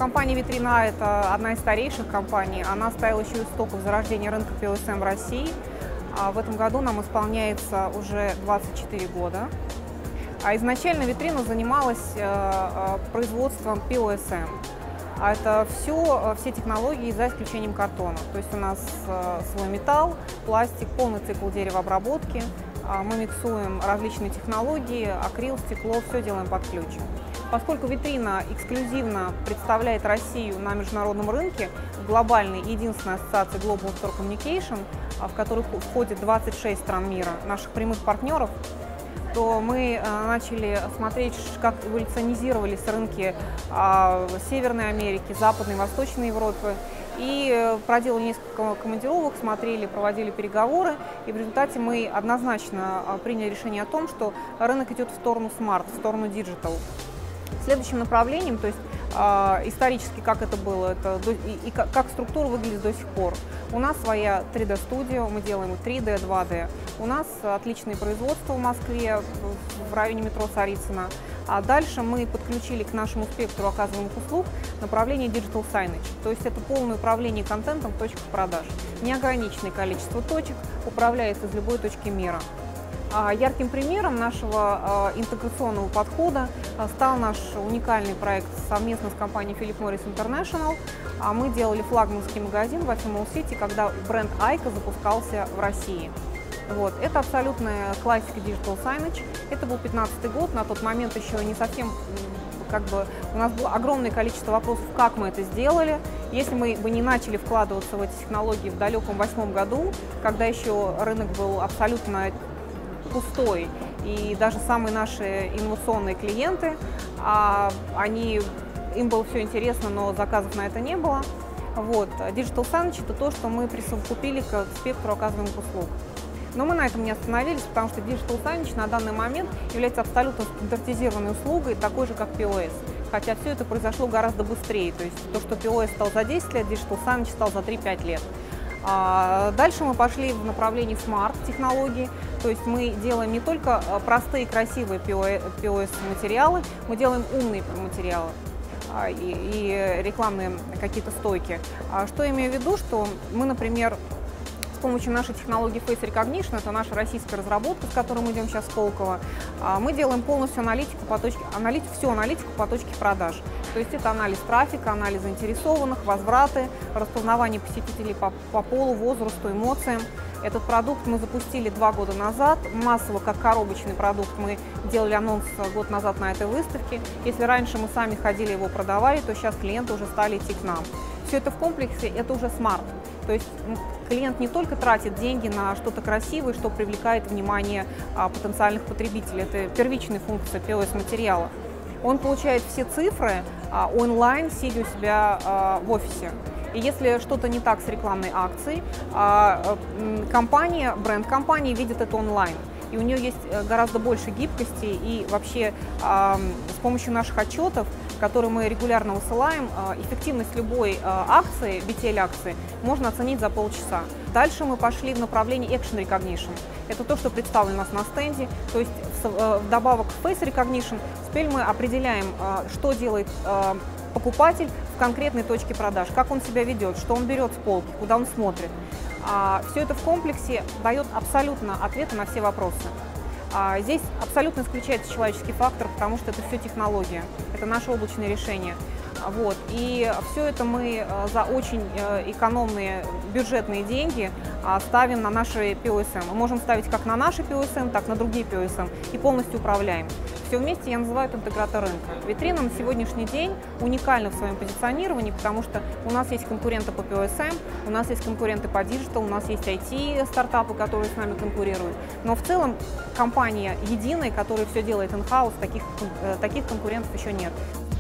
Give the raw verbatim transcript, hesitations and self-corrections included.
Компания «Витрина» — это одна из старейших компаний. Она стояла еще у истоков зарождения рынка пи о эс эм в России. А в этом году нам исполняется уже двадцать четыре года. А изначально «Витрина» занималась э, производством пи о эс эм. А это все, все технологии за исключением картона. То есть у нас э, свой металл, пластик, полный цикл деревообработки. Э, мы миксуем различные технологии, акрил, стекло, все делаем под ключ. Поскольку «Витрина» эксклюзивно представляет Россию на международном рынке в глобальной единственной ассоциации Global Store Communication, в которой входит двадцать шесть стран мира, наших прямых партнеров, то мы начали смотреть, как эволюционизировались рынки Северной Америки, Западной, Восточной Европы. И проделали несколько командировок, смотрели, проводили переговоры. И в результате мы однозначно приняли решение о том, что рынок идет в сторону смарт, в сторону диджитал. Следующим направлением, то есть э, исторически как это было, это, и, и как, как структура выглядит до сих пор. У нас своя три дэ студия, мы делаем три дэ, два дэ. У нас отличное производство в Москве, в, в районе метро Царицына. А дальше мы подключили к нашему спектру оказываемых услуг направление Digital Signage. То есть это полное управление контентом в точках продаж. Неограниченное количество точек управляется из любой точки мира. Ярким примером нашего интеграционного подхода стал наш уникальный проект совместно с компанией Philip Morris International. Мы делали флагманский магазин в Афи Молл Сити, когда бренд Айка запускался в России. Вот. Это абсолютная классика Digital Signage. Это был пятнадцатый год, на тот момент еще не совсем, как бы, у нас было огромное количество вопросов, как мы это сделали. Если мы бы не начали вкладываться в эти технологии в далеком восьмом году, когда еще рынок был абсолютно пустой, и даже самые наши инновационные клиенты, а, они, им было все интересно, но заказов на это не было. Вот. Digital Signage — это то, что мы присовокупили к спектру оказываемых услуг. Но мы на этом не остановились, потому что Digital Signage на данный момент является абсолютно стандартизированной услугой, такой же, как пи о эс. Хотя все это произошло гораздо быстрее. То есть то, что пи о эс стал за десять лет, Digital Signage стал за три-пять лет. Дальше мы пошли в направлении смарт-технологий, то есть мы делаем не только простые красивые пи о эс-материалы, мы делаем умные материалы и, и рекламные какие-то стойки. Что я имею в виду, что мы, например, с помощью нашей технологии Face Recognition, это наша российская разработка, с которой мы идем сейчас в Сколково, мы делаем полностью аналитику по точке, аналит, всю аналитику по точке продаж. То есть это анализ трафика, анализ заинтересованных, возвраты, распознавание посетителей по, по полу, возрасту, эмоциям. Этот продукт мы запустили два года назад, массово как коробочный продукт. Мы делали анонс год назад на этой выставке. Если раньше мы сами ходили его продавали, то сейчас клиенты уже стали идти к нам. Все это в комплексе, это уже смарт. То есть клиент не только тратит деньги на что-то красивое, что привлекает внимание а, потенциальных потребителей. Это первичная функция пи о эс-материала. Он получает все цифры а, онлайн, сидя у себя а, в офисе. И если что-то не так с рекламной акцией, а, компания, бренд компании видит это онлайн. И у нее есть гораздо больше гибкости, и вообще а, с помощью наших отчетов, которые мы регулярно высылаем, а, эффективность любой а, акции, би ти эл-акции, можно оценить за полчаса. Дальше мы пошли в направлении Action Recognition. Это то, что представлено у нас на стенде. То есть вдобавок к Face Recognition теперь мы определяем, что делает покупатель в конкретной точке продаж, как он себя ведет, что он берет с полки, куда он смотрит. Все это в комплексе дает абсолютно ответы на все вопросы. Здесь абсолютно исключается человеческий фактор, потому что это все технология, это наше облачное решение. Вот. И все это мы за очень экономные бюджетные деньги ставим на наши пи о эс эм. Мы можем ставить как на наши пи о эс эм, так и на другие пи о эс эм и полностью управляем. Все вместе я называю это интегратор рынка. Витрина на сегодняшний день уникальна в своем позиционировании, потому что у нас есть конкуренты по пи о эс эм, у нас есть конкуренты по диджитал, у нас есть ай ти-стартапы, которые с нами конкурируют. Но в целом компания единая, которая все делает in-house, таких, таких конкурентов еще нет.